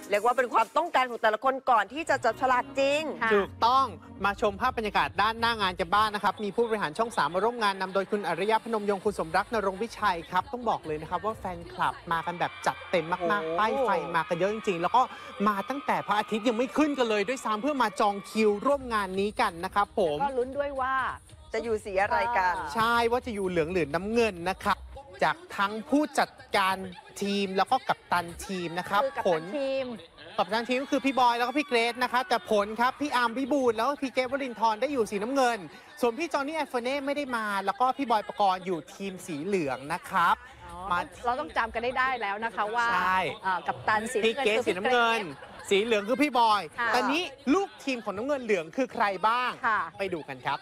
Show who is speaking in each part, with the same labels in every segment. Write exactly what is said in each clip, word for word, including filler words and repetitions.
Speaker 1: เรียกว่าเป็นความต้องการของแต่ละคนก่อนที่จะจับฉลากจริง
Speaker 2: ถูกต้องมาชมภาพบรรยากาศด้านหน้างานกันบ้างนะครับมีผู้บริหารช่องสามมาร่วมงานนำโดยคุณอริยพนมยงค์คุณสมรักนรงค์วิชัยครับต้องบอกเลยนะครับว่าแฟนคลับมากันแบบจัดเต็มมากๆป้ายไฟมากันเยอะจริงๆแล้วก็มาตั้งแต่พระอาทิตย์ยังไม่ขึ้นกันเลยด้วยซ้ำเพื่อมาจองคิวร่วมงานนี้กันนะครับผม
Speaker 3: ก็ลุ้นด้วยว่า
Speaker 1: จะอยู่สีอะไรกัน
Speaker 2: ใช่ว่าจะอยู่เหลืองหรือน้ำเงินนะครับจากทั้งผู้จัดการทีมแล้วก็กัปตันทีมนะครับผล
Speaker 3: ทีม
Speaker 2: กัปตันทีมก็คือพี่บอยแล้วก็พี่เกรซนะครับแต่ผลครับพี่อาร์มวิบูลย์แล้วก็พี่เกรซวรินทร์ได้อยู่สีน้ำเงินส่วนพี่จอห์นนี่แอนโฟเน่ไม่ได้มาแล้วก็พี่บอยปกรณ์อยู่ทีมสีเหลืองนะครับ
Speaker 3: เราต้องจำกันได้ได้แล้วนะคะว่ากัปตันสี
Speaker 2: พี่เกรซสีน้ำเงินสีเหลืองคือพี่บอยตอนนี้ลูกทีมของน้ำเงินเหลืองคือใครบ้างไปดูกันครับ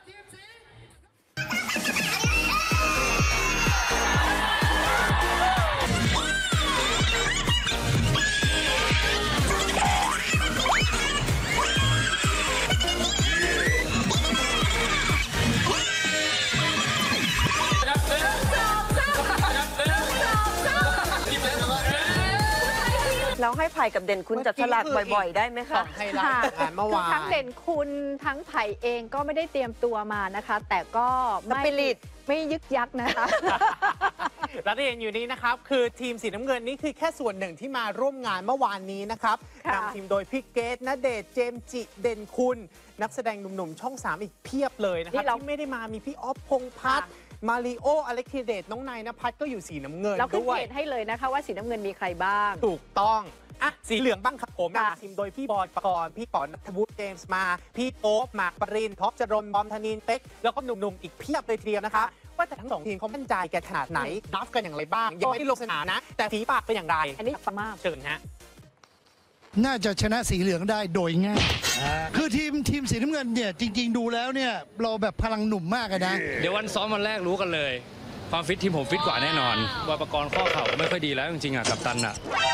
Speaker 1: แล้วให้ไผ่กับเด่นคุณจับฉลากบ่อยๆได้ไหมคะ
Speaker 2: ให้ไลฟ์งานเมื่อวาน
Speaker 3: ทั้งเด่นคุณทั้งไผ่เองก็ไม่ได้เตรียมตัวมานะคะแต่ก็ไม่ไม่ยึกยักนะคะ
Speaker 2: และที่เห็นอยู่นี้นะครับคือทีมสีน้ำเงินนี่คือแค่ส่วนหนึ่งที่มาร่วมงานเมื่อวานนี้นะครับนำทีมโดยพี่เกตณเดชน์เจมส์จิเด่นคุณนักแสดงหนุ่มๆช่องสามอีกเพียบเลยนะครับที่ไม่ได้มามีพี่อ๊อฟพงษ์พัฒน์มาริโออเล็กธีเดชน้องนายณภัทรก็อยู่สีน้ำเงินด้วย
Speaker 3: เราขึ้นเพจให้เลยนะคะว่าสีน้ำเงินมีใครบ้าง
Speaker 2: ถูกต้องอ่ะสีเหลืองบ้างครับผมทีมโดยพี่บอยปกรณ์พี่ป๋อนัทวุฒิเจมส์มาพี่โป๊ปหมากปรินท็อปจรนบอมธนินเป๊กแล้วก็หนุ่มๆอีกเพียบเลยทีเดียวนะคะว่าแต่ทั้งสองทีมเขามั่นใจกันขนาดไหนดัฟกันอย่างไรบ้างยังไม่ได้ลงสนามนะแต่ฝีปากเป็นอย่างไร
Speaker 3: อันนี้ฟังมาก
Speaker 2: เชิญฮะ
Speaker 4: น่าจะชนะสีเหลืองได้โดยง่ายคือทีมทีมสีน้ำเงินเนี่ยจริงๆดูแล้วเนี่ยเราแบบพลังหนุ่มมากนะ
Speaker 5: เดี๋ยววันซ้อมวันแรกรู้กันเลยความฟิตทีมผมฟิตกว่าแน่นอนวาปกรณ์ข้อเข่าไม่ค่อยดีแล้วจริงๆอ่ะกัปตันอ่ะ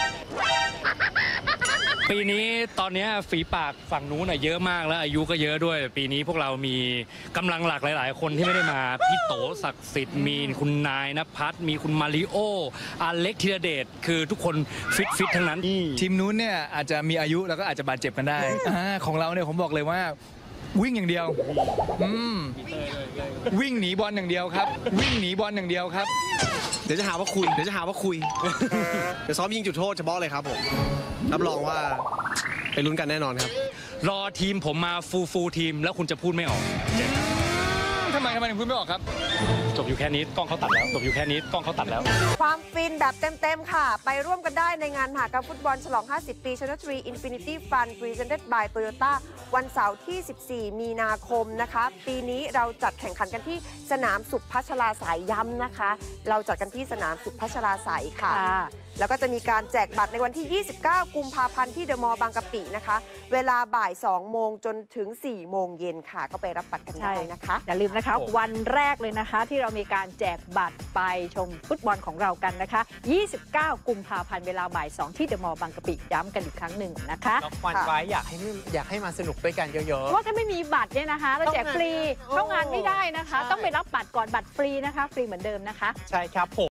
Speaker 5: ปีนี้ตอนนี้ฝีปากฝั่งนู้นเยอะมากแล้วอายุก็เยอะด้วยปีนี้พวกเรามีกำลังหลักหลายๆคนที่ไม่ได้มาพี่โตศักดิ์สิทธิ์มีคุณนายณภัทรมีคุณมาริโออเล็กธีรเดชคือทุกคนฟิตฟิตทั้งนั้น
Speaker 6: ทีมนู้นเนี่ยอาจจะมีอายุแล้วก็อาจจะบาดเจ็บกันได้ของเราเนี่ยผมบอกเลยว่าวิ่งอย่างเดียวอืมวิ่งหนีบอลอย่างเดียวครับวิ่งหนีบอลอย่างเดียวครับ
Speaker 7: เดี๋ยวจะหาว่าคุยเดี๋ยวจะหาว่าคุยเดี๋ยวซ้อมยิงจุดโทษเฉพาะเลยครับผมรับรองว่าไปลุ้นกันแน่นอนครับ
Speaker 5: รอทีมผมมาฟูฟูทีมแล้วคุณจะพูดไม่ออก
Speaker 6: ทำไมทำไมถึงพูดไม่ออกครับ
Speaker 5: จบอยู่แค่นี้กล้องเขาตัดแล้วจบอยู่แค่นี้กล้องเขาตัดแล้ว
Speaker 1: ความฟินแบบเต็มๆค่ะไปร่วมกันได้ในงานมหกรรมฟุตบอลฉลองห้าสิบปี Channel ทรี Infinity Fun Presented by Toyota วันเสาร์ที่สิบสี่มีนาคมนะคะปีนี้เราจัดแข่งขันกันที่สนามสุขพัชราสายย้ำนะคะเราจัดกันที่สนามสุขพัชราสายค่ะแล้วก็จะมีการแจกบัตรในวันที่ยี่สิบเก้ากุมภาพันธ์ที่เดอะมอลล์บางกะปินะคะเวลาบ่ายสองโมงจนถึงสี่โมงเย็นค่ะก็ไปรับบัตรกันได้นะคะ
Speaker 3: อย่าลืมนะคะวันแรกเลยนะคะที่เรามีการแจกบัตรไปชมฟุตบอลของเรากันนะคะยี่สิบเก้ากุมภาพันธ์เวลาบ่ายสองที่เดอะมอลล์บางกะปิย้ำกันอีกครั้งหนึ่งนะคะ
Speaker 2: ล็อกวันไว้อยากให้อยากให้มาสนุกด้วยกันเยอะๆ
Speaker 3: ว่าถ้าไม่มีบัตรเนี่ยนะคะเราแจกฟรีเข้างานไม่ได้นะคะต้องไปรับบัตรก่อนบัตรฟรีนะคะฟรีเหมือนเดิมนะคะ
Speaker 2: ใช่ครับผม